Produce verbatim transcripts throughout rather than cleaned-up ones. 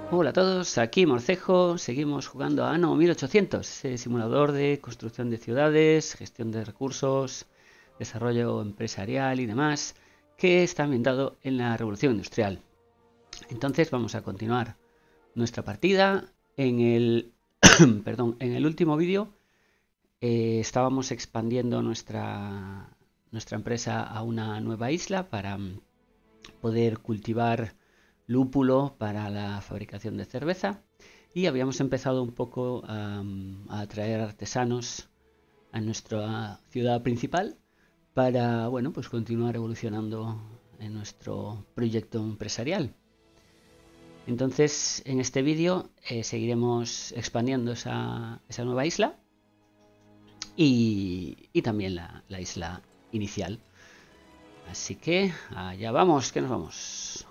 Hola a todos, aquí Morcejo, seguimos jugando a Anno mil ochocientos, ese simulador de construcción de ciudades, gestión de recursos, desarrollo empresarial y demás, que está ambientado en la Revolución Industrial. Entonces vamos a continuar nuestra partida. En el, perdón, en el último vídeo eh, estábamos expandiendo nuestra, nuestra empresa a una nueva isla para poder cultivar lúpulo para la fabricación de cerveza y habíamos empezado un poco a, a atraer artesanos a nuestra ciudad principal para, bueno, pues continuar evolucionando en nuestro proyecto empresarial. Entonces, en este vídeo eh, seguiremos expandiendo esa, esa nueva isla y, y también la, la isla inicial. Así que allá vamos, que nos vamos.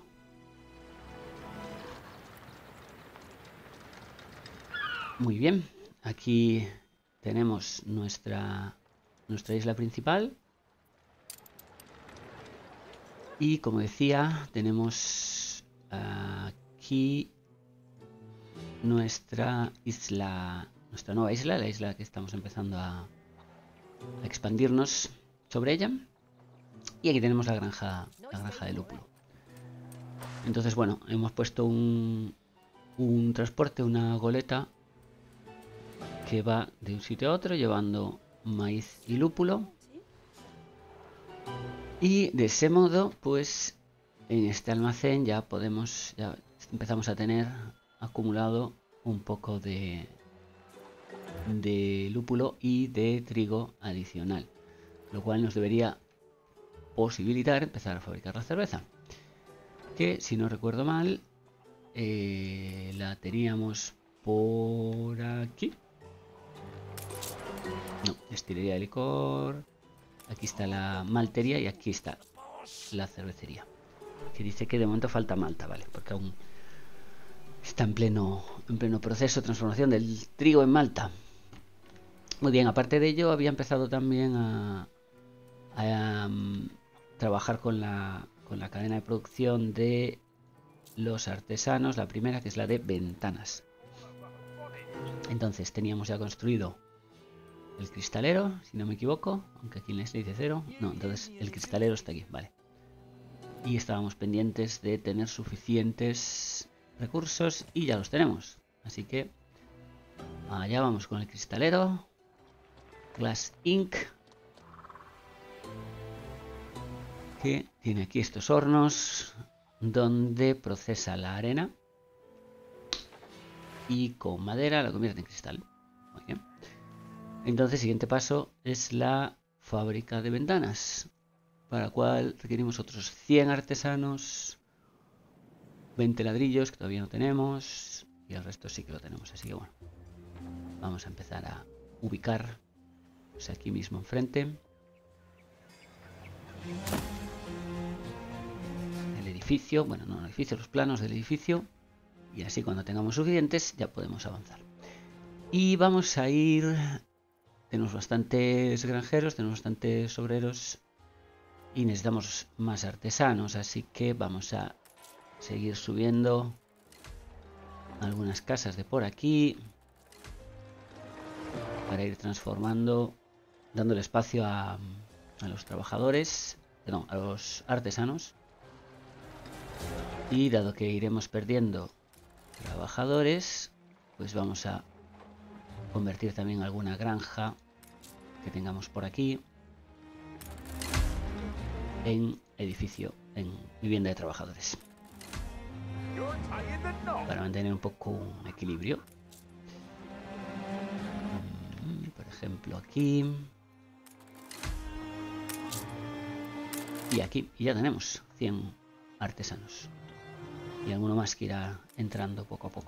Muy bien, aquí tenemos nuestra, nuestra isla principal y como decía tenemos aquí nuestra isla, nuestra nueva isla, la isla que estamos empezando a, a expandirnos sobre ella, y aquí tenemos la granja, la granja de lúpulo. Entonces bueno, hemos puesto un, un transporte, una goleta que va de un sitio a otro llevando maíz y lúpulo, y de ese modo pues en este almacén ya podemos, ya empezamos a tener acumulado un poco de de lúpulo y de trigo adicional, lo cual nos debería posibilitar empezar a fabricar la cerveza, que si no recuerdo mal eh, la teníamos por aquí. No, destilería de licor. Aquí está la maltería y aquí está la cervecería, que dice que de momento falta malta, vale, porque aún está en pleno, en pleno proceso de transformación del trigo en malta. Muy bien, aparte de ello había empezado también a, a um, trabajar con la, con la cadena de producción de los artesanos, la primera, que es la de ventanas. Entonces teníamos ya construido el cristalero, si no me equivoco, aunque aquí en este dice cero. No, entonces el cristalero está aquí, vale. Y estábamos pendientes de tener suficientes recursos y ya los tenemos. Así que allá vamos con el cristalero. Glass Inc, que tiene aquí estos hornos donde procesa la arena y con madera la convierte en cristal. Muy bien. Entonces el siguiente paso es la fábrica de ventanas, para la cual requerimos otros cien artesanos, veinte ladrillos que todavía no tenemos y el resto sí que lo tenemos. Así que bueno, vamos a empezar a ubicar, pues aquí mismo enfrente, el edificio, bueno, no el edificio, los planos del edificio, y así cuando tengamos suficientes ya podemos avanzar. Y vamos a ir, tenemos bastantes granjeros, tenemos bastantes obreros y necesitamos más artesanos, así que vamos a seguir subiendo algunas casas de por aquí para ir transformando, dándole espacio a, a los trabajadores, no, a los artesanos. Y dado que iremos perdiendo trabajadores, pues vamos a convertir también alguna granja que tengamos por aquí en edificio, en vivienda de trabajadores, para mantener un poco un equilibrio. Por ejemplo aquí y aquí, y ya tenemos cien artesanos y alguno más que irá entrando poco a poco.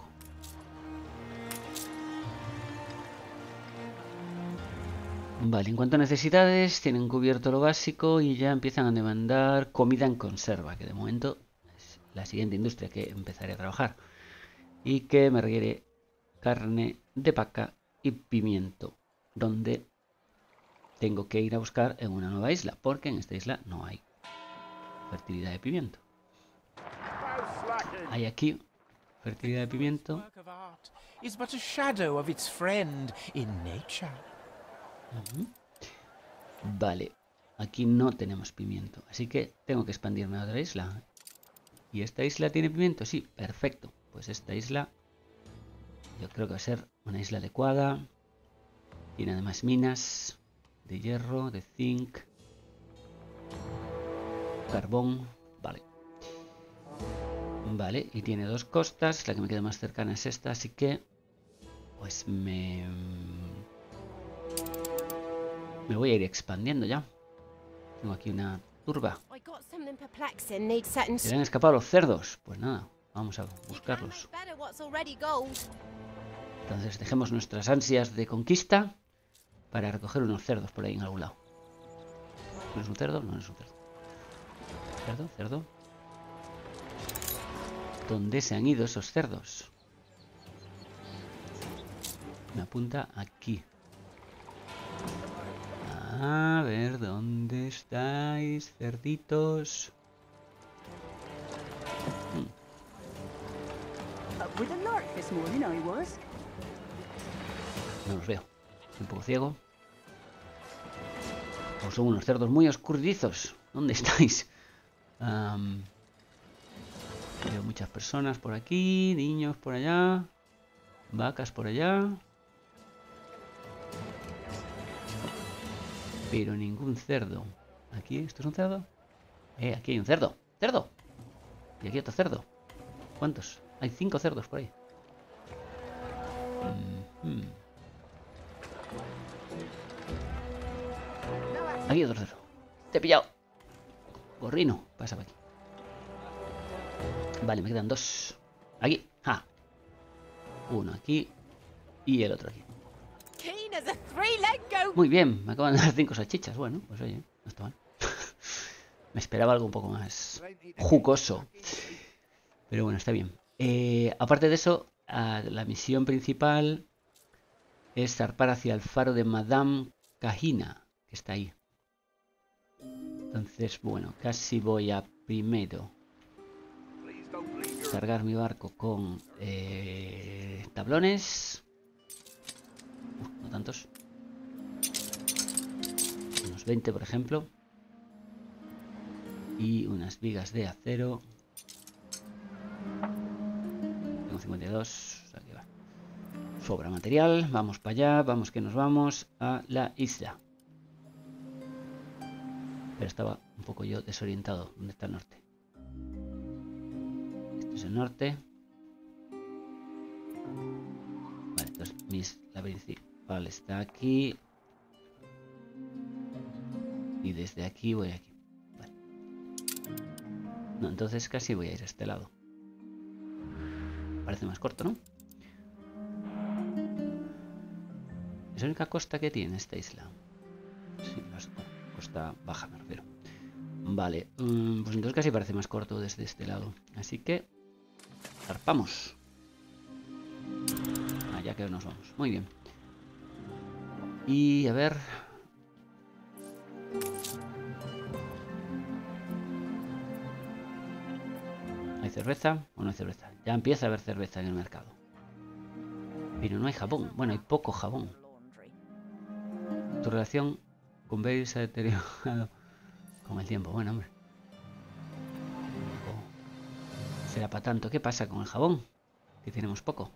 Vale, en cuanto a necesidades, tienen cubierto lo básico y ya empiezan a demandar comida en conserva, que de momento es la siguiente industria que empezaré a trabajar y que me requiere carne de vaca y pimiento, donde tengo que ir a buscar en una nueva isla, porque en esta isla no hay fertilidad de pimiento. Hay aquí Fertilidad de pimiento. Uh-huh. Vale, aquí no tenemos pimiento, así que tengo que expandirme a otra isla. ¿Y esta isla tiene pimiento? Sí, perfecto. Pues esta isla yo creo que va a ser una isla adecuada. Tiene además minas de hierro, de zinc, carbón. Vale. Vale, y tiene dos costas. La que me queda más cercana es esta, así que pues me... Me voy a ir expandiendo ya. Tengo aquí una turba. ¿Se le han escapado los cerdos? Pues nada, vamos a buscarlos. Entonces dejemos nuestras ansias de conquista para recoger unos cerdos por ahí en algún lado. ¿No es un cerdo? No, no es un cerdo. ¿Cerdo? ¿Cerdo? ¿Dónde se han ido esos cerdos? Me apunta aquí. A ver, ¿dónde estáis, cerditos? Hmm. No los veo. Estoy un poco ciego. O son unos cerdos muy oscuridizos. ¿Dónde estáis? Um, veo muchas personas por aquí, niños por allá, vacas por allá. Pero ningún cerdo. ¿Aquí? ¿Esto es un cerdo? Eh, aquí hay un cerdo. ¡Cerdo! Y aquí otro cerdo. ¿Cuántos? Hay cinco cerdos por ahí. Mm-hmm. Aquí otro cerdo. Te he pillado. Gorrino, pasa por aquí. Vale, me quedan dos. Aquí. ¡Ja! Uno aquí. Y el otro aquí. Muy bien, me acaban de dar cinco salchichas. Bueno, pues oye, no está mal. Me esperaba algo un poco más jugoso. Pero bueno, está bien. Eh, aparte de eso, la misión principal es zarpar hacia el faro de Madame Kahina, que está ahí. Entonces, bueno, casi voy a primero cargar mi barco con eh, tablones. Uf, no tantos. Unos veinte, por ejemplo. Y unas vigas de acero. Tengo cincuenta y dos. O sea que va. Sobra material. Vamos para allá. Vamos que nos vamos a la isla. Pero estaba un poco yo desorientado. ¿Dónde está el norte? Este es el norte. Vale, entonces mi isla principal está aquí. Y desde aquí voy aquí. Vale. No, entonces casi voy a ir a este lado. Parece más corto, ¿no? Es la única costa que tiene esta isla. Sí, la costa baja me refiero. Vale, um, pues entonces casi parece más corto desde este lado. Así que zarpamos. Allá que nos vamos. Muy bien. Y a ver... ¿Hay cerveza o no hay cerveza? Ya empieza a haber cerveza en el mercado. Pero no hay jabón. Bueno, hay poco jabón. Tu relación con Bale se ha deteriorado con el tiempo. Bueno, hombre. Oh. Será para tanto. ¿Qué pasa con el jabón? Que tenemos poco.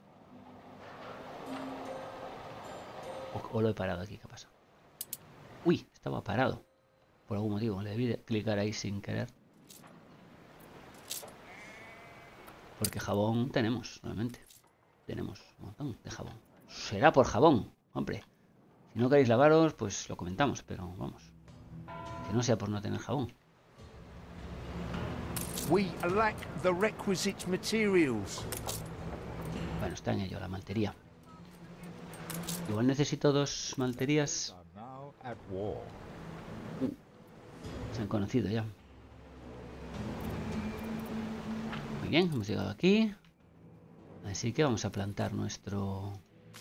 O, o lo he parado aquí. ¿Qué pasa? Uy, estaba parado. Por algún motivo. Le debí de clicar ahí sin querer. Porque jabón tenemos, realmente. Tenemos un montón de jabón. Será por jabón, hombre. Si no queréis lavaros, pues lo comentamos, pero vamos. Que no sea por no tener jabón. We lack the requisite materials. Bueno, está en ello la maltería. Igual necesito dos malterías. Uh, se han conocido ya. Muy bien, hemos llegado aquí. Así que vamos a plantar nuestro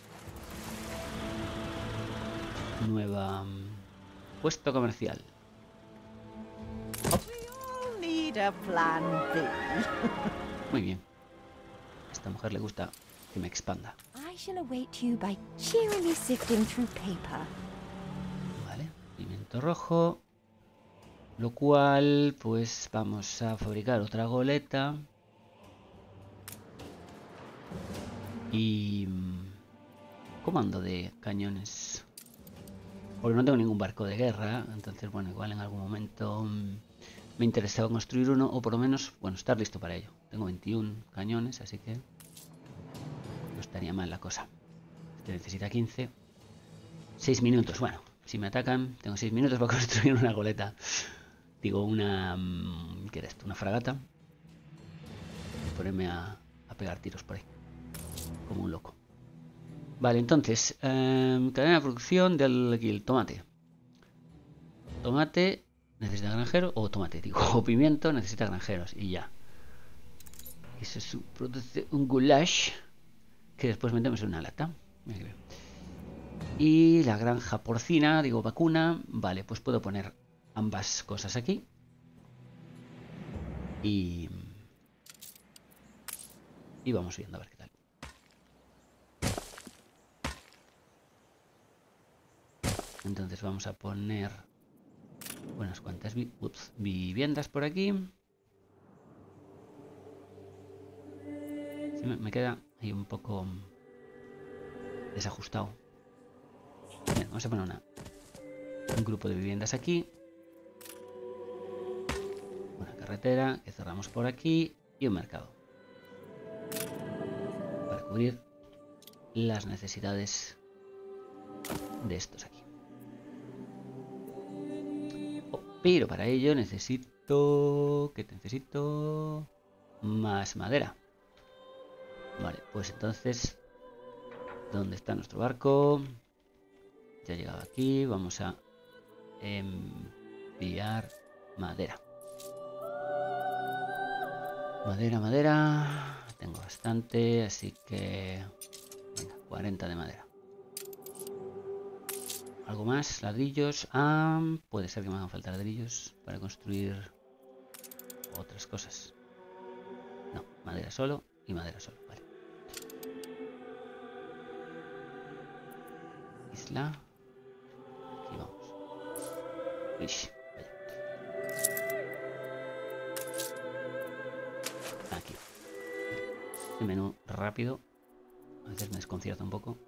nueva um, puesto comercial. Muy bien. A esta mujer le gusta que me expanda. I shall await you by cheerily sifting through paper. Vale, pimiento rojo. Lo cual, pues vamos a fabricar otra goleta. Y... comando de cañones. Porque no tengo ningún barco de guerra. Entonces, bueno, igual en algún momento mmm, me interesaba construir uno. O por lo menos, bueno, estar listo para ello. Tengo veintiún cañones, así que no estaría mal la cosa. Este necesita quince. seis minutos, bueno. Si me atacan, tengo seis minutos para construir una goleta. Digo, una... ¿qué era esto? Una fragata. Y ponerme a, a pegar tiros por ahí. Como un loco. Vale, entonces, eh, cadena de producción del aquí, el tomate. Tomate necesita granjeros, o tomate, digo, o pimiento necesita granjeros, y ya. Eso es un, produce un goulash que después metemos en una lata. Y la granja porcina, digo, vacuna. Vale, pues puedo poner ambas cosas aquí. Y... y vamos viendo a ver qué tal. Entonces vamos a poner unas cuantas vi ups, viviendas por aquí. Sí, me, me queda ahí un poco desajustado. Bien, vamos a poner una, un grupo de viviendas aquí. Una carretera que cerramos por aquí. Y un mercado. Para cubrir las necesidades de estos aquí. Pero para ello necesito... ¿qué necesito? Más madera. Vale, pues entonces... ¿dónde está nuestro barco? Ya ha llegado aquí. Vamos a enviar madera. Madera, madera. Tengo bastante, así que... venga, cuarenta de madera. ¿Algo más? ¿Ladrillos? Ah, puede ser que me hagan falta ladrillos para construir otras cosas. No, madera solo y madera solo. Vale. Isla. Aquí vamos. Uy, vaya. Aquí. El menú rápido. A veces me desconcierta un poco.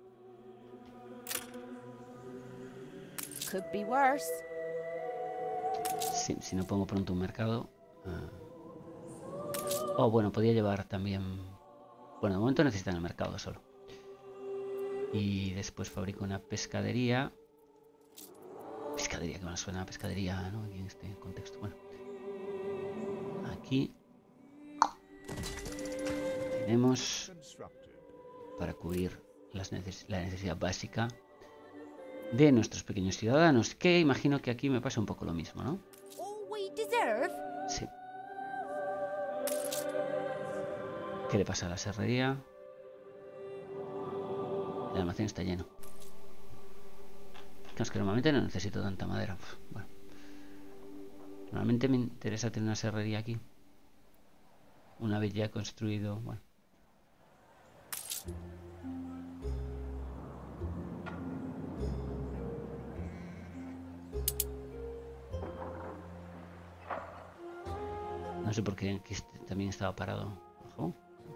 Could be worse. Sí, si no pongo pronto un mercado. Uh... Oh, bueno, podría llevar también... bueno, de momento necesitan el mercado solo. Y después fabrico una pescadería. Pescadería, que me suena a pescadería, ¿no? Aquí en este contexto. Bueno. Aquí. Tenemos... para cubrir las neces la necesidad básica de nuestros pequeños ciudadanos, que imagino que aquí me pasa un poco lo mismo, ¿no? Sí. ¿Qué le pasa a la serrería? El almacén está lleno. Es que normalmente no necesito tanta madera. Bueno. Normalmente me interesa tener una serrería aquí. Una vez ya construido, bueno. No sé por qué aquí también estaba parado. Ojo.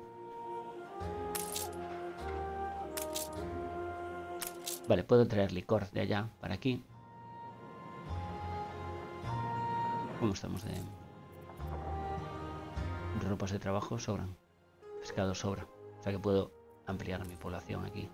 Vale, puedo traer licor de allá para aquí. ¿Cómo estamos de ropas de trabajo? Sobran. Pescado sobra. O sea que puedo ampliar mi población aquí.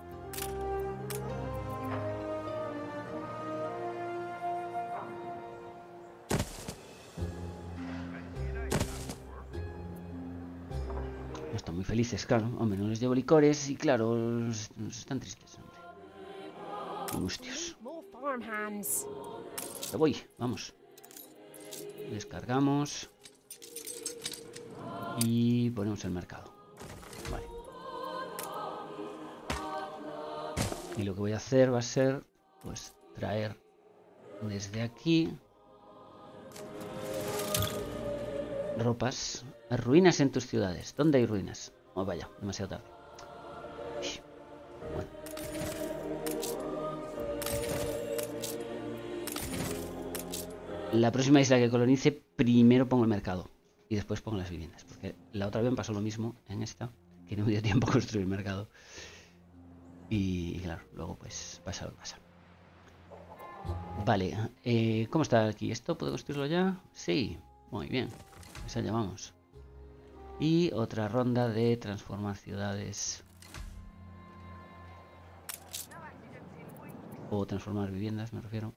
No están muy felices, claro. Hombre, no les llevo licores y claro, están tristes, hombre. Angustios. Ya voy, vamos. Descargamos. Y ponemos el mercado. Vale. Y lo que voy a hacer va a ser, pues, traer desde aquí ropas. Ruinas en tus ciudades. ¿Dónde hay ruinas? Oh, vaya, demasiado tarde. Bueno. La próxima isla que colonice, primero pongo el mercado y después pongo las viviendas, porque la otra vez me pasó lo mismo en esta, que no me dio tiempo a construir el mercado. Y claro, luego pues pasa lo que pasa. Vale, eh, ¿cómo está aquí? ¿Esto puedo construirlo ya? Sí, muy bien. Pues allá vamos. Y otra ronda de transformar ciudades. O transformar viviendas, me refiero.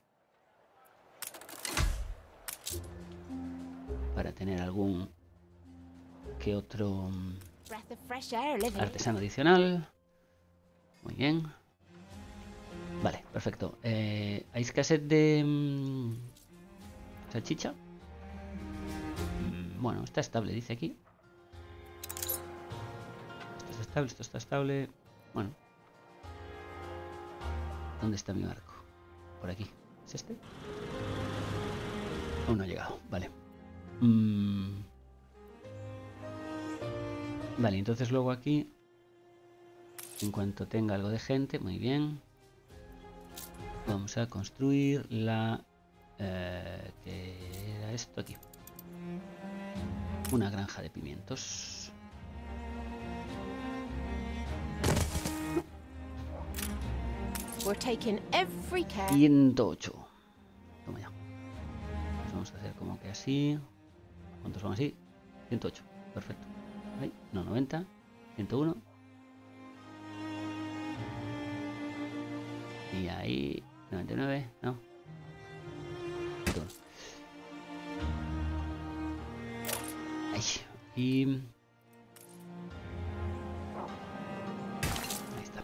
Para tener algún que otro Breath of fresh air living. artesano adicional. Muy bien. Vale, perfecto. Eh, ¿Hay escasez de mmm, salchicha? Mm, bueno, está estable, dice aquí. Esto está estable, esto está estable. Bueno. ¿Dónde está mi barco? Por aquí. ¿Es este? Aún no ha llegado, vale. Mm. Vale, entonces luego aquí, en cuanto tenga algo de gente, muy bien, vamos a construir la... Eh, ¿qué era esto aquí? Una granja de pimientos. We're taking every care. ciento ocho. Toma ya. Pues vamos a hacer como que así. ¿Cuántos son así? ciento ocho. Perfecto. Ahí. No, noventa. ciento uno. Y ahí. noventa y nueve. No. ciento uno. Ahí. Y... ahí está.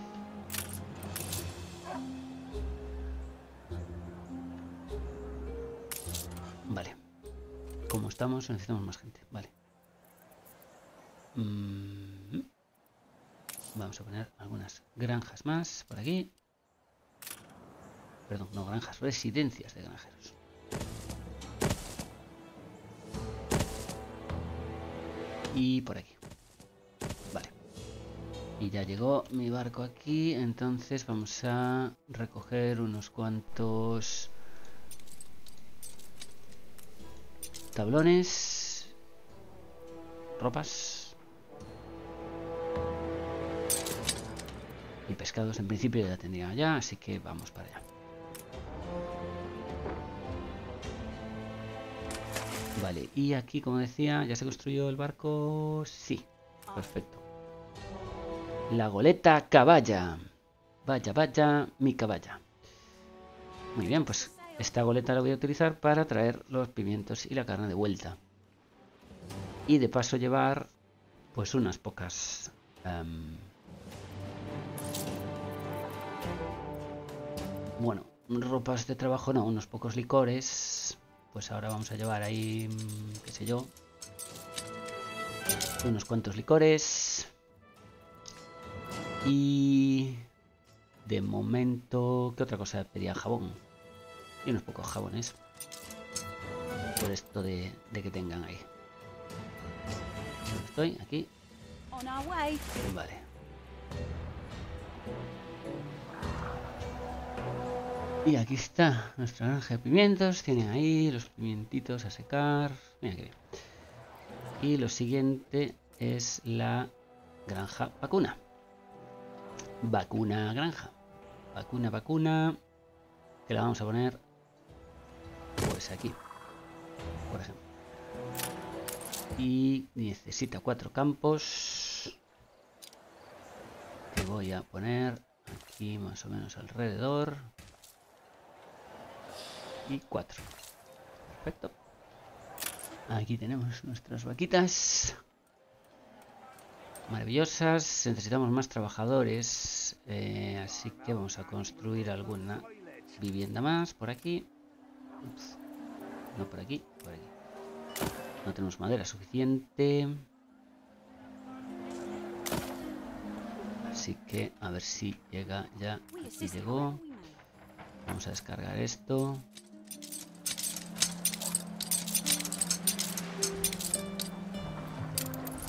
Vale. Como estamos, necesitamos más gente. Vale. Mm. Vamos a poner algunas granjas más por aquí. Perdón, no granjas, residencias de granjeros. Y por aquí. Vale. Y ya llegó mi barco aquí. Entonces vamos a recoger unos cuantos tablones, ropas y pescados. En principio ya tendría ya, así que vamos para allá. Vale, y aquí, como decía, ¿ya se construyó el barco? Sí, perfecto. La goleta caballa. Vaya, vaya, mi caballa. Muy bien, pues esta goleta la voy a utilizar para traer los pimientos y la carne de vuelta. Y de paso llevar, pues, unas pocas... Um, bueno, ropas de trabajo no, unos pocos licores... Pues ahora vamos a llevar ahí, qué sé yo, unos cuantos licores. Y de momento, ¿qué otra cosa pedía? Jabón. Y unos pocos jabones. Por esto de, de que tengan ahí. ¿Dónde estoy? Aquí. On our way. Vale. Y aquí está nuestra granja de pimientos. Tienen ahí los pimientitos a secar. Mira qué bien. Y lo siguiente es la granja vacuna. Vacuna granja. Vacuna, vacuna. Que la vamos a poner pues aquí, por ejemplo. Y necesita cuatro campos. Que voy a poner aquí más o menos alrededor. Y cuatro. Perfecto. Aquí tenemos nuestras vaquitas. Maravillosas. Necesitamos más trabajadores. Eh, así que vamos a construir alguna vivienda más por aquí. Ups. No por aquí, por aquí. No tenemos madera suficiente. Así que a ver si llega ya. Aquí llegó. Vamos a descargar esto.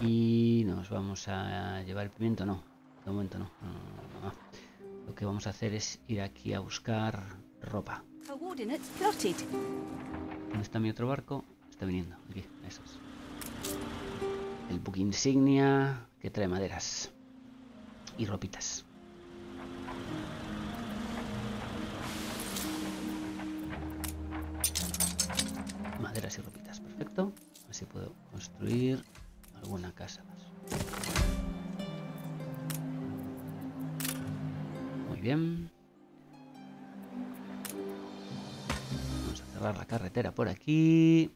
Y nos vamos a llevar el pimiento, no. De momento no. no, no, no, no. Lo que vamos a hacer es ir aquí a buscar ropa. ¿Dónde está mi otro barco? Está viniendo. Aquí, eso es. El buque insignia que trae maderas y ropitas. Maderas y ropitas, perfecto. Así puedo construir alguna casa más. Muy bien. Vamos a cerrar la carretera por aquí.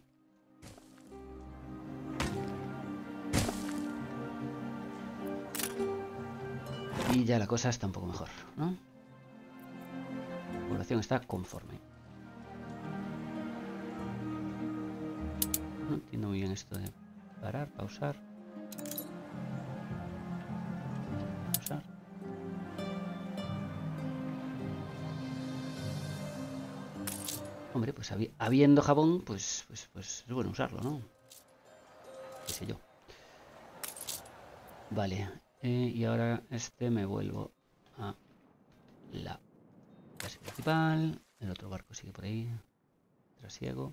Y ya la cosa está un poco mejor, ¿no? La población está conforme. No entiendo muy bien esto de parar, pausar. Pausar. Hombre, pues habi habiendo jabón, pues, pues, pues es bueno usarlo, ¿no? Qué sé yo. Vale. Eh, y ahora este me vuelvo a la base principal. El otro barco sigue por ahí. Trasiego.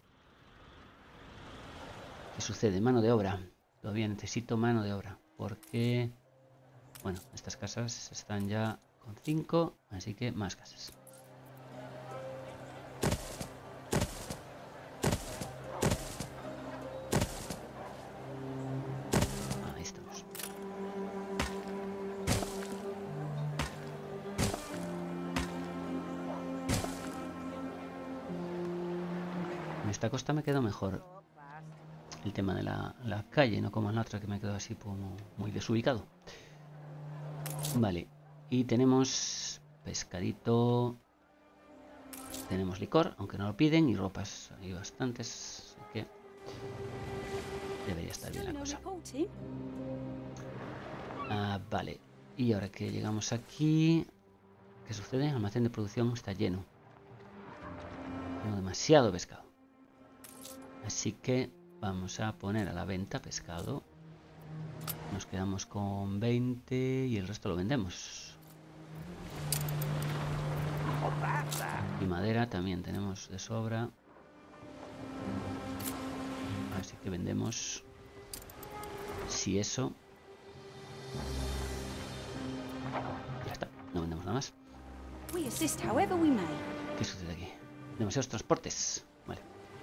¿Qué sucede? Mano de obra. Todavía necesito mano de obra. Porque, bueno, estas casas están ya con cinco. Así que más casas. Ahí estamos. En esta costa me quedó mejor el tema de la, la calle, no como en la otra que me quedó así como muy desubicado. Vale, y tenemos pescadito, tenemos licor, aunque no lo piden, y ropas hay bastantes, así que debería estar bien la cosa. Ah, vale, y ahora que llegamos aquí, ¿qué sucede? El almacén de producción está lleno. Tengo demasiado pescado. Así que vamos a poner a la venta pescado. Nos quedamos con veinte y el resto lo vendemos. Y madera también tenemos de sobra. Así que vendemos. Si eso. Ya está, no vendemos nada más. ¿Qué sucede aquí? Demasiados transportes. Vale.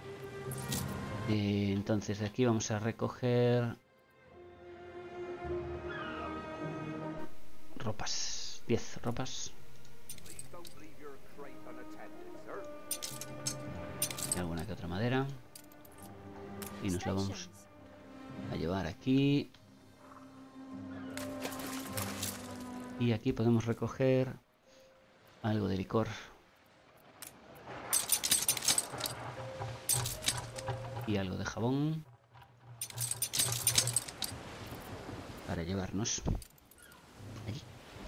Eh, entonces de aquí vamos a recoger ropas. diez ropas. Y alguna que otra madera. Y nos la vamos a llevar aquí. Y aquí podemos recoger algo de licor. Y algo de jabón. Para llevarnos allí.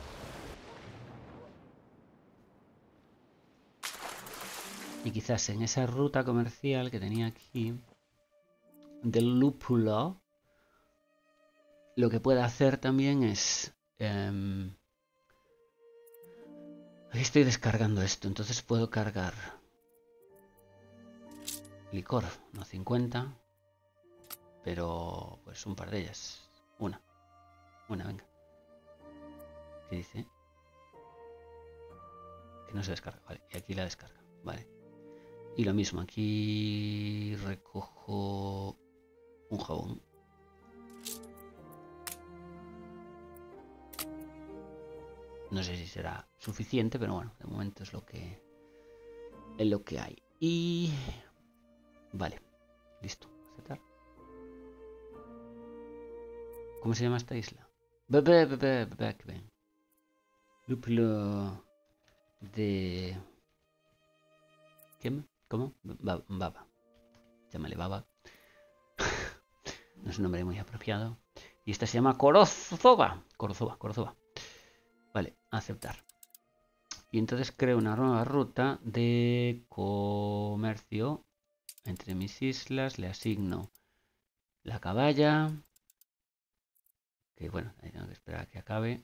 Y quizás en esa ruta comercial que tenía aquí del lúpulo, lo que pueda hacer también es... Eh, estoy descargando esto, entonces puedo cargar licor, no cincuenta, pero pues un par de ellas. Una. Una, venga. ¿Qué dice? Que no se descarga, vale. Y aquí la descarga, vale. Y lo mismo, aquí recojo un jabón. No sé si será suficiente, pero bueno, de momento es lo que es lo que hay. Y vale, listo. Aceptar. ¿Cómo se llama esta isla? Lúpulo de... ¿Qué? ¿Cómo? Baba. Llámale Baba. No es un nombre muy apropiado. Y esta se llama Corozova. Corozova, Corozova. Vale, aceptar. Y entonces creo una nueva ruta de comercio entre mis islas. Le asigno la caballa. Que bueno, ahí tengo que esperar a que acabe.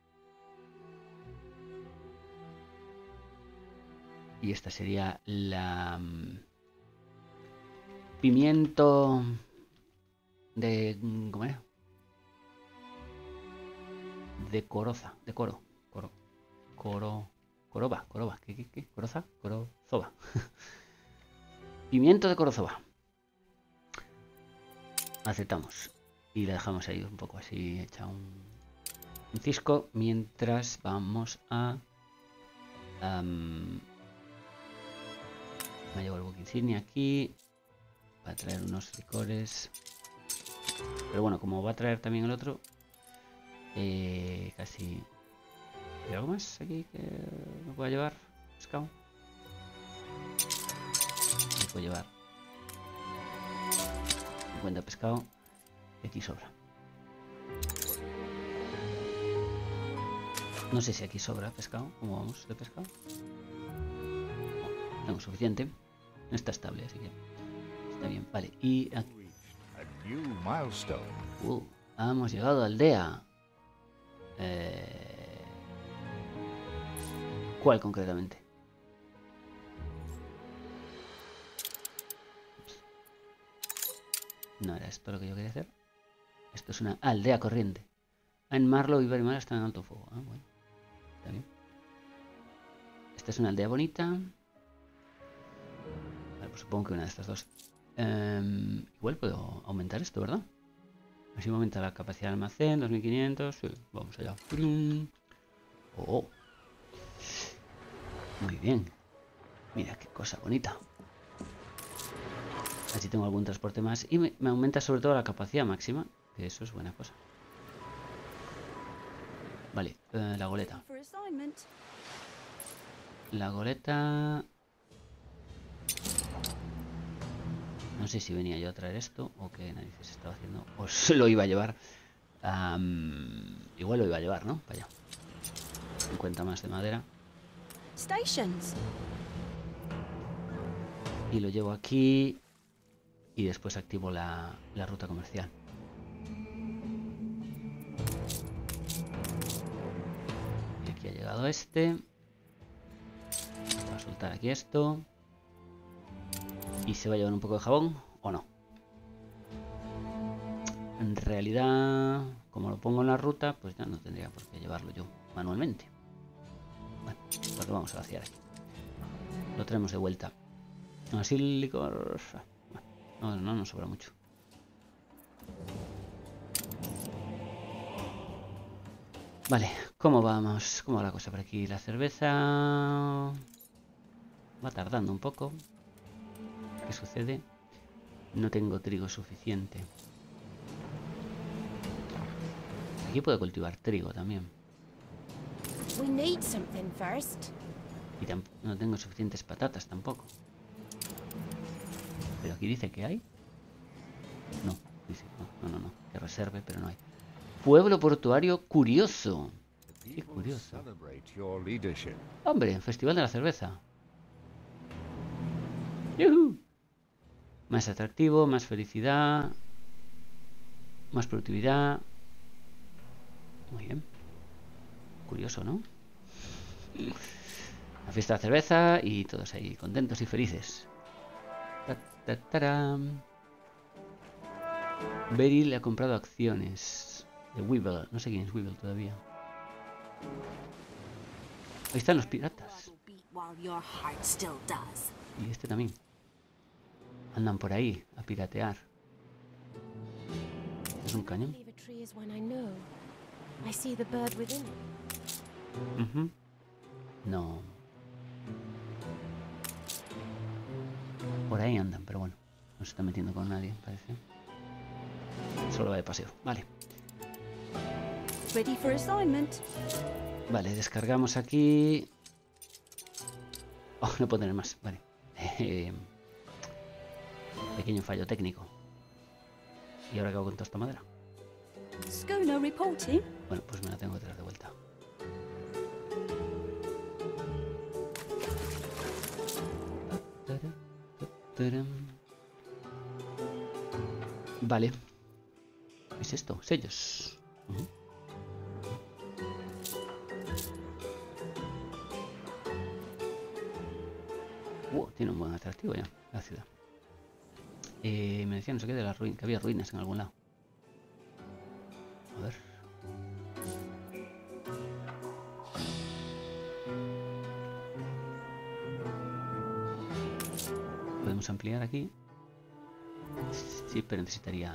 Y esta sería la... Um, pimiento... De... ¿Cómo era? De coroza, de coro. Coro. Coro... Coroba, coroba. ¿Qué, qué, qué? ¿Coroza? Corozoba. Pimiento de corozoba. Aceptamos. Y la dejamos ahí un poco así, hecha un, un cisco. Mientras vamos a... Um, me llevo el buque insignia aquí. Va a traer unos licores. Pero bueno, como va a traer también el otro... Eh, casi... ¿Hay algo más aquí que me pueda llevar? Pescado. Me puedo llevar cincuenta pescado. Y aquí sobra. No sé si aquí sobra pescado. ¿Cómo vamos de pescado? No, tengo suficiente. No está estable, así que está bien. Vale, y aquí... Uh, hemos llegado a aldea. Eh... ¿Cuál concretamente? Ups. No era esto lo que yo quería hacer. Esto es una aldea corriente. En Marlow y Berrimar están en alto fuego. Ah, bueno. Está bien. Esta es una aldea bonita. Vale, pues supongo que una de estas dos. Um, igual puedo aumentar esto, ¿verdad? Así aumenta la capacidad de almacén. dos mil quinientos. Sí, vamos allá. Oh. Muy bien. Mira qué cosa bonita. Así tengo algún transporte más. Y me, me aumenta sobre todo la capacidad máxima. Que eso es buena cosa. Vale, eh, la goleta. La goleta... No sé si venía yo a traer esto o qué narices estaba haciendo. O se lo iba a llevar. Um, igual lo iba a llevar, ¿no? Para allá. cincuenta más de madera. Stations. Y lo llevo aquí. Y después activo la, la ruta comercial. Y aquí ha llegado este. Voy a soltar aquí esto. Y se va a llevar un poco de jabón o no. En realidad, como lo pongo en la ruta, pues ya no tendría por qué llevarlo yo manualmente. Bueno, pues lo vamos a vaciar aquí. Lo traemos de vuelta. Así el licor... No, no nos sobra mucho. Vale, ¿cómo vamos? ¿Cómo va la cosa por aquí? La cerveza... va tardando un poco. ¿Qué sucede? No tengo trigo suficiente. Aquí puedo cultivar trigo también. We need something first. Y no tengo suficientes patatas tampoco. Pero aquí dice que hay. No, dice, no, no, no, no. Que reserve, pero no hay. Pueblo portuario curioso. Qué curioso. Hombre, festival de la cerveza. ¡Yuhu! Más atractivo, más felicidad. Más productividad. Muy bien. Curioso, ¿no? La fiesta de la cerveza y todos ahí contentos y felices. Ta, ta, taram. Beryl le ha comprado acciones de Weevil. No sé quién es Weevil todavía. Ahí están los piratas. Y este también. Andan por ahí a piratear. ¿Es un cañón? Uh-huh. No. Por ahí andan, pero bueno. No se está metiendo con nadie, parece. Solo va de paseo. Vale. Ready for assignment. Vale, descargamos aquí. Oh, no puedo tener más. Vale. Eh, pequeño fallo técnico. ¿Y ahora qué hago con toda esta madera? Schooner reporting. Bueno, pues me la tengo que traer de vuelta. Vale. ¿Qué es esto? Sellos. Uh-huh. Uh, tiene un buen atractivo ya, la ciudad. Eh, me decía no sé qué de las ruinas, que había ruinas en algún lado. A ver. Podemos ampliar aquí. Sí, pero necesitaría...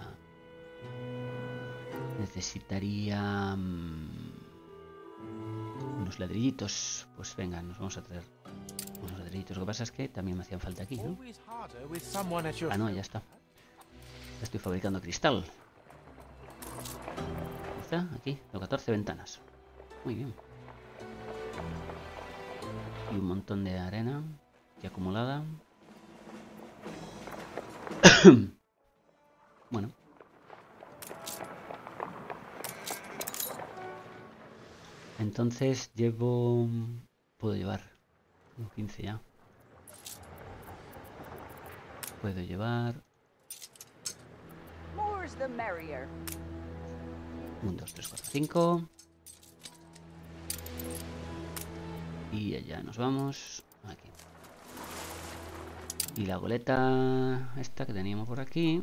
Necesitaría... Um, unos ladrillitos. Pues venga, nos vamos a traer unos ladrillitos. Lo que pasa es que también me hacían falta aquí, ¿no? Ah, no, ya está. Ya estoy fabricando cristal. ¿Está? Aquí, tengo catorce ventanas. Muy bien. Y un montón de arena aquí acumulada. Bueno. Entonces llevo... Puedo llevar... Tengo quince ya. Puedo llevar... uno, dos, tres, cuatro, cinco. Y allá nos vamos. Aquí. Y la goleta esta que teníamos por aquí.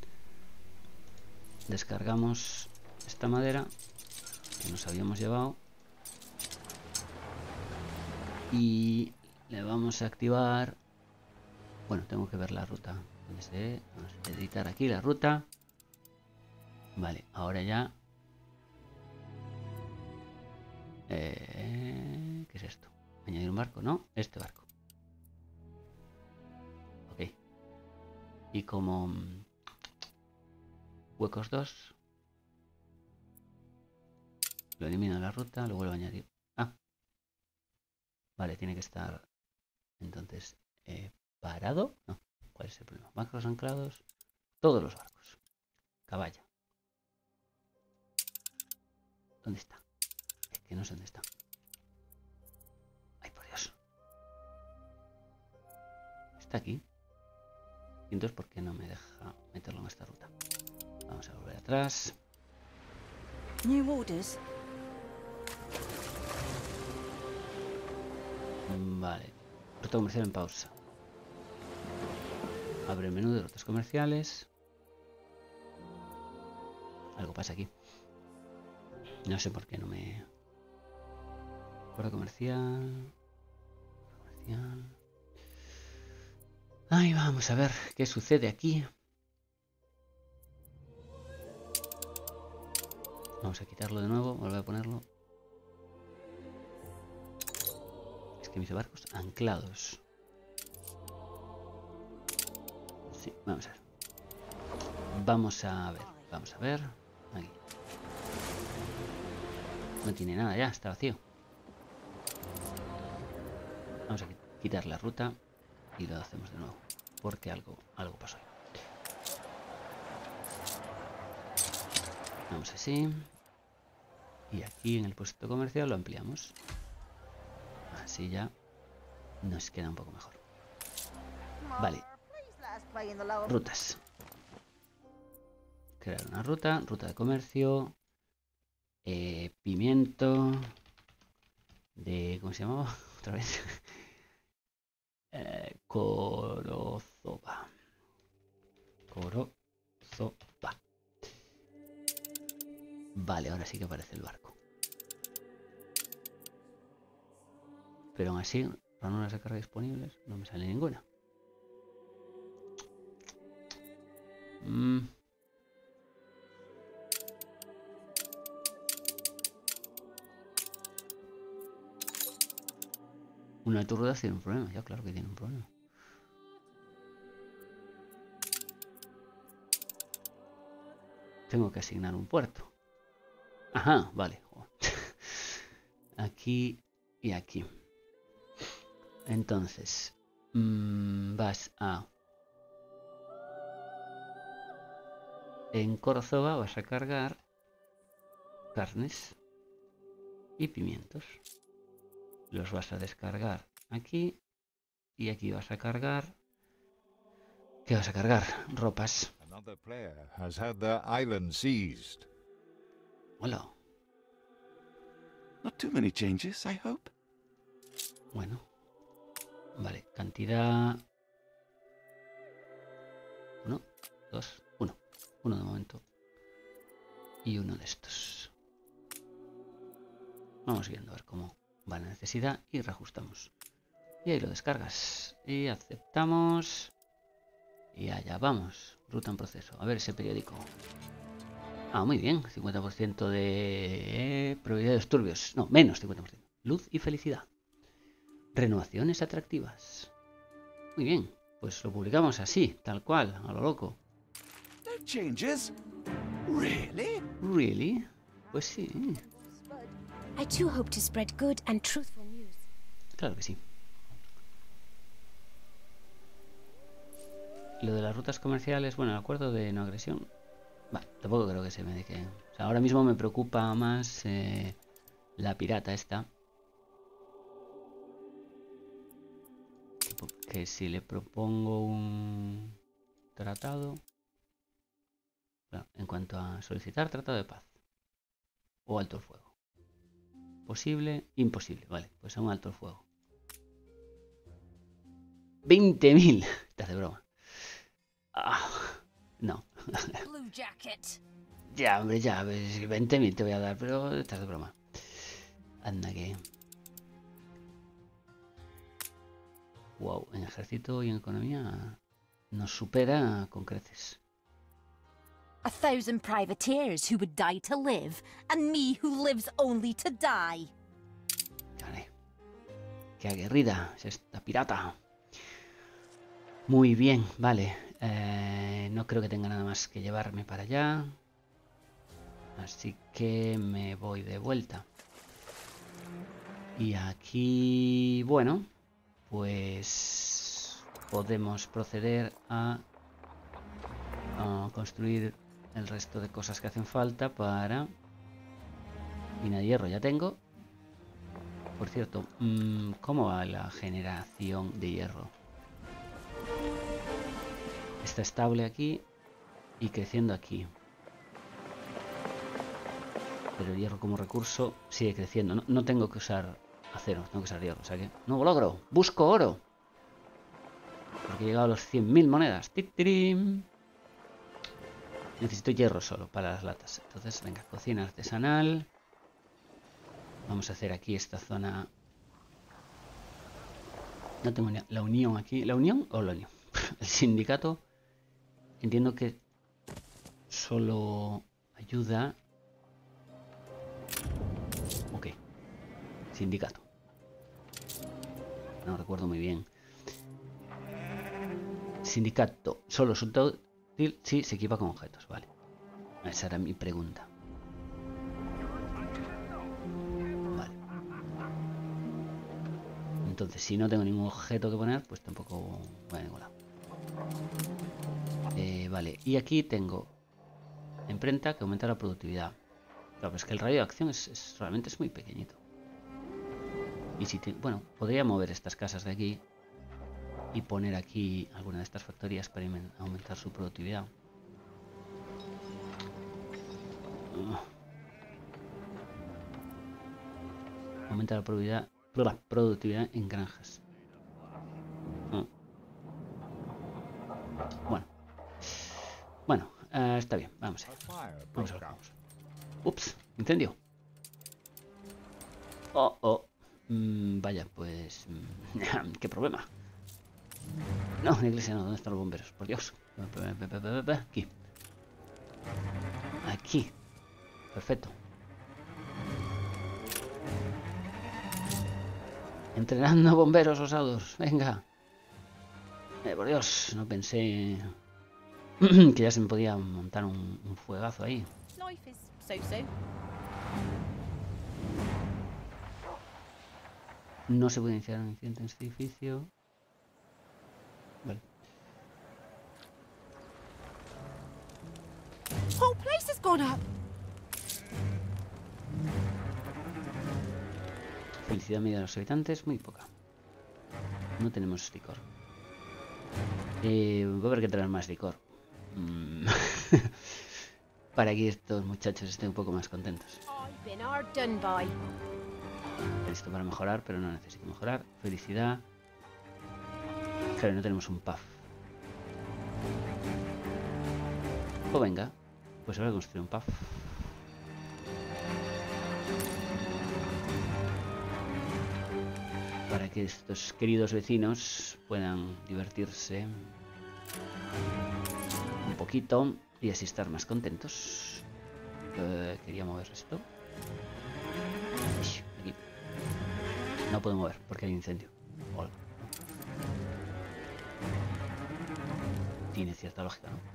Descargamos esta madera que nos habíamos llevado. Y le vamos a activar... Bueno, tengo que ver la ruta. Vamos a editar aquí la ruta. Vale, ahora ya... Eh, ¿Qué es esto? Añadir un barco, ¿no? Este barco. Ok. Y como... Huecos dos. Lo elimino de la ruta, lo vuelvo a añadir. Ah. Vale, tiene que estar... Entonces... Eh, ¿Parado? No. ¿Cuál es el problema? Barcos anclados. Todos los barcos. Caballa. ¿Dónde está? Es que no sé dónde está. Ay, por Dios. Está aquí. Y entonces, ¿por qué no me deja meterlo en esta ruta? Vamos a volver atrás. New orders. Vale. Ruta comercial en pausa. Abre el menú de rutas comerciales. Algo pasa aquí. No sé por qué no me... Ruta comercial... Comercial... Ay, vamos a ver qué sucede aquí. Vamos a quitarlo de nuevo, volver a ponerlo. Es que mis barcos anclados. Sí, vamos a ver. Vamos a ver, vamos a ver. Aquí. No tiene nada ya, está vacío. Vamos a quitar la ruta y lo hacemos de nuevo. Porque algo, algo pasó ahí. Vamos así. Y aquí en el puesto comercial lo ampliamos. Así ya nos queda un poco mejor. Vale. Rutas. Crear una ruta. Ruta de comercio. Eh, pimiento. De... ¿Cómo se llamaba? Otra vez. eh, Corozoba. Corozoba. Vale, ahora sí que aparece el barco. Pero aún así, ranuras de carga disponibles, no me sale ninguna. Mm. Una turda tiene un problema, ya claro que tiene un problema. Tengo que asignar un puerto. Ajá, vale. Aquí y aquí. Entonces, mmm, vas a... En Córdoba vas a cargar carnes y pimientos. Los vas a descargar aquí y aquí vas a cargar... ¿Qué vas a cargar? Ropas. Another player has had their island seized. Hola. Not too many changes, I hope. Bueno. Vale, cantidad... Uno, dos, uno. Uno de momento. Y uno de estos. Vamos viendo a ver cómo va la necesidad y reajustamos. Y ahí lo descargas. Y aceptamos. Y allá vamos. Ruta en proceso. A ver ese periódico. Ah, muy bien. cincuenta por ciento de probabilidad de disturbios. No, menos cincuenta por ciento. Luz y felicidad. Renovaciones atractivas. Muy bien. Pues lo publicamos así, tal cual, a lo loco. No changes? Really? ¿Really? Pues sí. I too hope to spread good and truthful news. Claro que sí. Lo de las rutas comerciales, bueno, el acuerdo de no agresión. Vale, tampoco creo que se me deje. O sea, ahora mismo me preocupa más eh, la pirata esta. Que si le propongo un tratado. Bueno, en cuanto a solicitar tratado de paz. O alto el fuego. Posible, imposible. Vale, pues a un alto el fuego. veinte mil. Estás de broma. Ah, no. Blue jacket. Ya, hombre, ya. veinte mil te voy a dar, pero estás de broma. Anda que... Wow, en ejército y en economía nos supera con creces. A thousand privateers who would die to live, and me who lives only to die. Vale. Qué aguerrida es esta pirata. Muy bien, vale. Eh, no creo que tenga nada más que llevarme para allá. Así que me voy de vuelta. Y aquí, bueno, pues podemos proceder a, a construir el resto de cosas que hacen falta para... Mina de hierro ya tengo. Por cierto, ¿cómo va la generación de hierro? Está estable aquí y creciendo aquí. Pero el hierro como recurso sigue creciendo. No, no tengo que usar acero, tengo que usar hierro. O sea que, nuevo logro, busco oro. Porque he llegado a los cien mil monedas. ¡Titirim! Necesito hierro solo para las latas. Entonces, venga, cocina artesanal. Vamos a hacer aquí esta zona. No tengo ni la unión aquí. ¿La unión o la unión? El sindicato. Entiendo que solo ayuda. Ok. Sindicato. No recuerdo muy bien. Sindicato. Solo resulta útil si se equipa con objetos. Vale. Esa era mi pregunta. Vale. Entonces, si no tengo ningún objeto que poner, pues tampoco voy a ningún lado. Eh, vale. Y aquí tengo imprenta que aumenta la productividad. Claro, pero es que el radio de acción es, es realmente es muy pequeñito. Y si te, bueno, podría mover estas casas de aquí y poner aquí alguna de estas factorías para aumentar su productividad. Uh. Aumenta la productividad, la productividad en granjas. Uh. Bueno. Bueno, uh, está bien, vamos a ir. Vamos a ver, vamos. Ups, incendio. Oh, oh. Mm, vaya, pues... Mm, ¿qué problema? No, la iglesia no. ¿Dónde están los bomberos? Por Dios. Aquí. Aquí. Perfecto. Entrenando bomberos osados. Venga. Eh, por Dios, no pensé que ya se me podía montar un, un fuegazo ahí. No se puede iniciar un incidente en este edificio. Vale. Whole place has gone up. Felicidad media de los habitantes, muy poca. No tenemos licor. Eh, va a haber que traer más licor. Mm. para que estos muchachos estén un poco más contentos. I've been hard done by. Listo para mejorar, pero no necesito mejorar. Felicidad. Claro, no tenemos un puff. Pues venga, pues ahora construir un puff. Para que estos queridos vecinos puedan divertirse un poquito y así estar más contentos. Eh, quería mover esto. Aquí. No puedo mover porque hay incendio. Hola. Tiene cierta lógica, ¿no?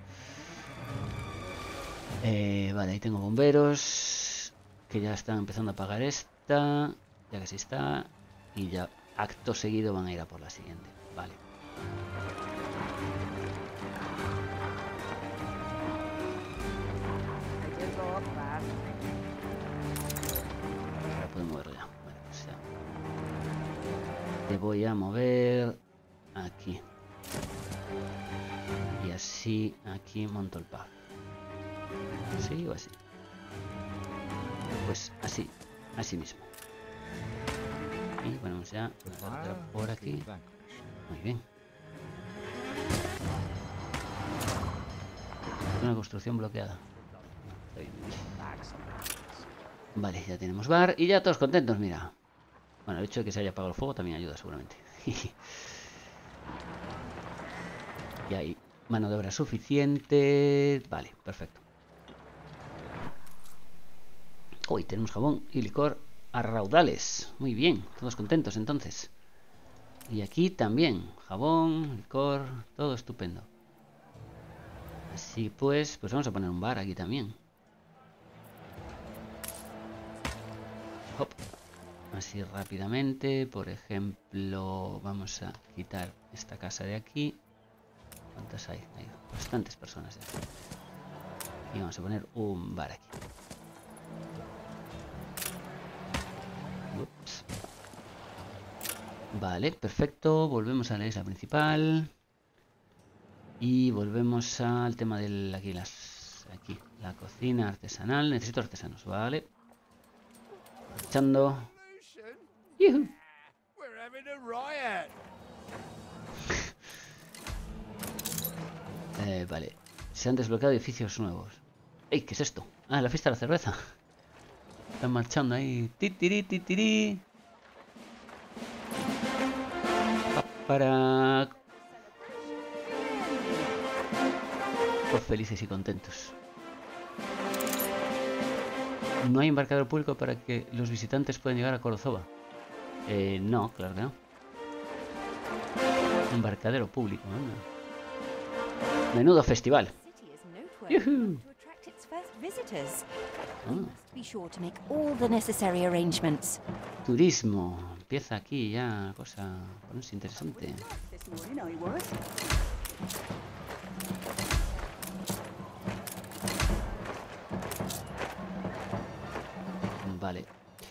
Eh, vale, ahí tengo bomberos que ya están empezando a apagar esta. Ya casi está. Y ya acto seguido van a ir a por la siguiente. Vale. Ahora puedo moverlo ya. Bueno, pues ya. Te voy a mover aquí. Y así aquí monto el pack. ¿Sí o así? Pues así, así mismo. Y bueno, ya por aquí. Muy bien. Una construcción bloqueada. Está bien. Vale, ya tenemos bar y ya todos contentos, mira. Bueno, el hecho de que se haya apagado el fuego también ayuda seguramente. Y hay mano de obra suficiente. Vale, perfecto. Hoy tenemos jabón y licor a raudales. Muy bien, todos contentos entonces. Y aquí también, jabón, licor, todo estupendo. Así pues, pues vamos a poner un bar aquí también. Hop. Así rápidamente, por ejemplo, vamos a quitar esta casa de aquí. ¿Cuántas hay? Hay bastantes personas de aquí. Y vamos a poner un bar aquí. Ups. Vale, perfecto. Volvemos a la isla principal. Y volvemos al tema del aquí, las, aquí, la cocina artesanal. Necesito artesanos, vale. Echando. ¡Yuhu! eh, vale. Se han desbloqueado edificios nuevos. ¡Ey! ¿Qué es esto? Ah, la fiesta de la cerveza. Están marchando ahí. Titiri, titiri. Para... Pues felices y contentos. No hay embarcadero público para que los visitantes puedan llegar a Korozova. Eh, no, claro que no. Embarcadero público, ¿no? Menudo festival. ¡Yuhu! Ah. Turismo. Empieza aquí ya, cosa ponerse interesante. Vale.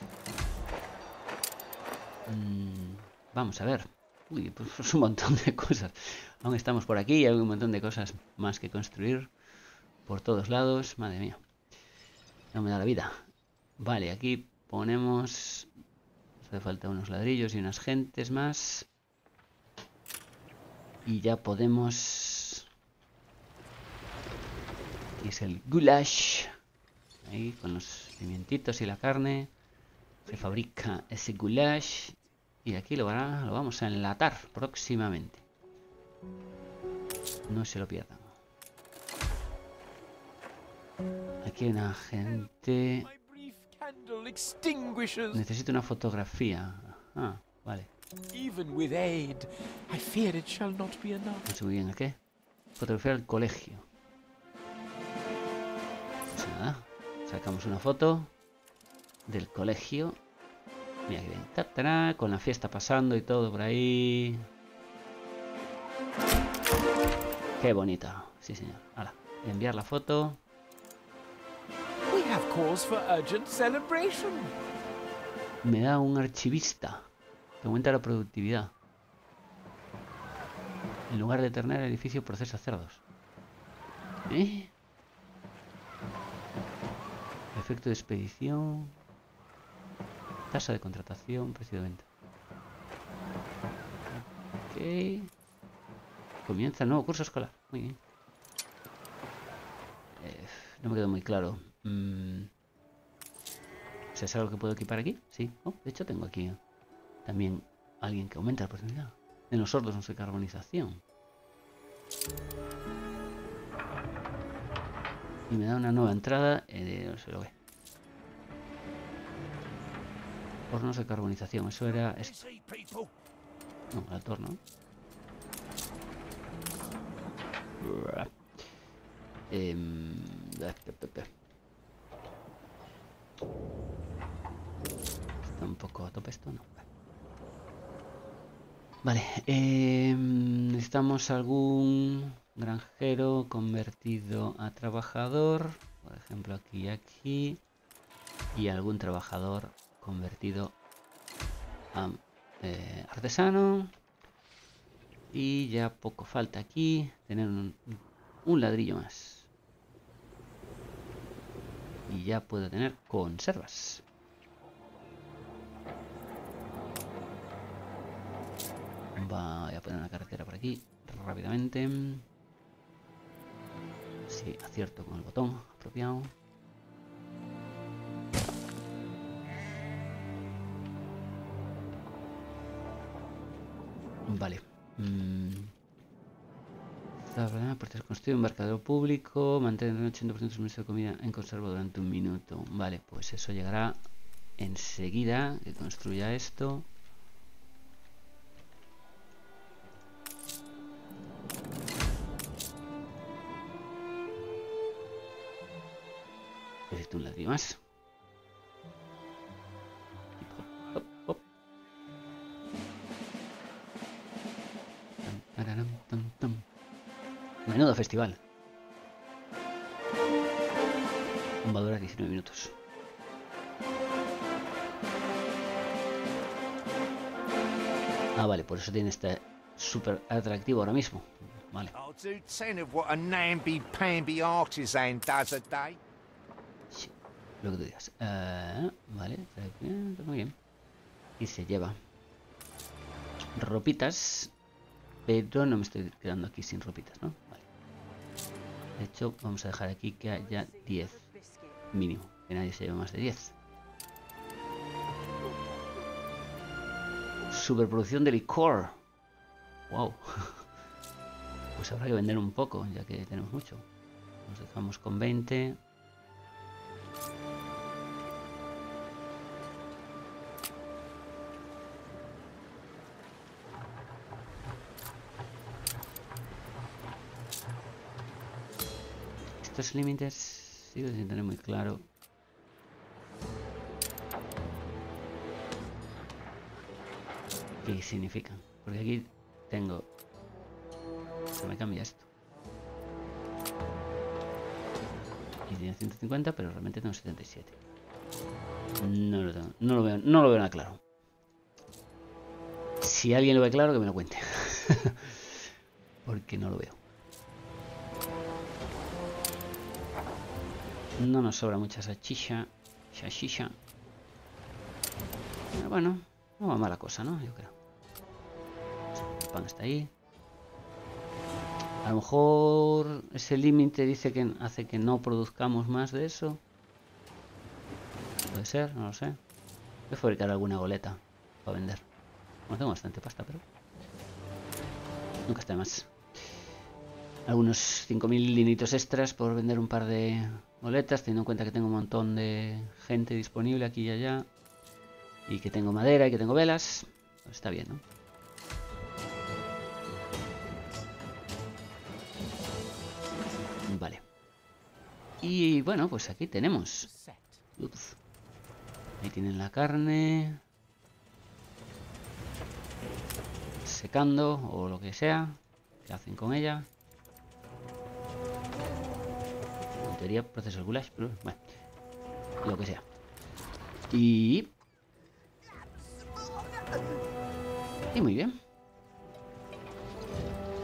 Mm, vamos a ver. Uy, pues un montón de cosas. Aún estamos por aquí y hay un montón de cosas más que construir por todos lados. Madre mía. No me da la vida. Vale, aquí ponemos... Hace falta unos ladrillos y unas gentes más. Y ya podemos... Aquí es el goulash. Ahí con los pimientitos y la carne. Se fabrica ese goulash. Y aquí lo, van a, lo vamos a enlatar próximamente. No se lo pierdan. Aquí hay una gente... Necesito una fotografía. Ah, vale. No sé muy bien a qué. Fotografía del colegio. Pues nada. Sacamos una foto del colegio. Mira que bien. Tatará, con la fiesta pasando y todo por ahí. Qué bonita. Sí, señor. Ahora, enviar la foto. Me da un archivista que aumenta la productividad. En lugar de ternar, el edificio procesa cerdos. ¿Eh? efecto de expedición, tasa de contratación, precio de venta. Ok. Comienza el nuevo curso escolar. Muy bien. Eh, no me quedó muy claro. Mm. O sea, ¿es algo que puedo equipar aquí? Sí. Oh, de hecho tengo aquí también alguien que aumenta la oportunidad de los sordos en su carbonización. Y me da una nueva entrada eh, de no sé lo que. Hornos de carbonización. Eso era... Es... No, el torno. Eh, Está un poco a tope esto, ¿no? Vale, eh, necesitamos algún granjero convertido a trabajador, por ejemplo aquí y aquí, y algún trabajador convertido a eh, artesano. Y ya poco falta aquí, tener un, un ladrillo más. Y ya puedo tener conservas. Voy a poner una carretera por aquí rápidamente. Sí, acierto con el botón apropiado. Vale. Mm. Por construir un embarcadero público. Mantener el ochenta por ciento de suministro de comida en conserva durante un minuto. Vale, pues eso llegará enseguida que construya esto. Necesito un ladrillo más. Hop, hop, hop. Tam, tam, tam. Menudo festival. Va a durar diecinueve minutos. Ah, vale, por eso tiene este súper atractivo ahora mismo. Vale. I'll do ten of what a namby-pamby artisan does a day. Sí, lo que tú digas. Uh, vale, muy bien. Y se lleva ropitas, pero no me estoy quedando aquí sin ropitas, ¿no? Vale. De hecho, vamos a dejar aquí que haya diez mínimo, que nadie se lleve más de diez. Superproducción de licor. Wow. Pues habrá que vender un poco, ya que tenemos mucho. Nos dejamos con veinte. Estos límites sigo sin tener muy claro. ¿Qué significan? Porque aquí tengo... Se me cambia esto. Y tiene ciento cincuenta, pero realmente tengo setenta y siete. No lo, tengo, no lo veo, no lo veo nada claro. Si alguien lo ve claro, que me lo cuente. Porque no lo veo. No nos sobra mucha salchicha. Salchicha. Pero bueno, no va mala cosa, ¿no? Yo creo. El pan está ahí. A lo mejor ese límite dice que hace que no produzcamos más de eso. Puede ser, no lo sé. Voy a fabricar alguna goleta para vender. Bueno, tengo bastante pasta, pero nunca está de más. Algunos cinco mil linitos extras por vender un par de goletas, teniendo en cuenta que tengo un montón de gente disponible aquí y allá. Y que tengo madera y que tengo velas. Pues está bien, ¿no? Vale. Y bueno, pues aquí tenemos. Uf. Ahí tienen la carne. Secando o lo que sea. ¿Qué hacen con ella? En teoría proceso el goulash, pero bueno. Lo que sea. Y... Y muy bien.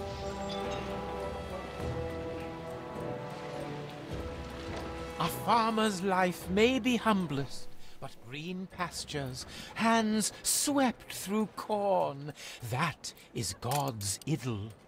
A farm farmer's life may be humblest, but green pastures, hands swept through corn, that is God's idyll.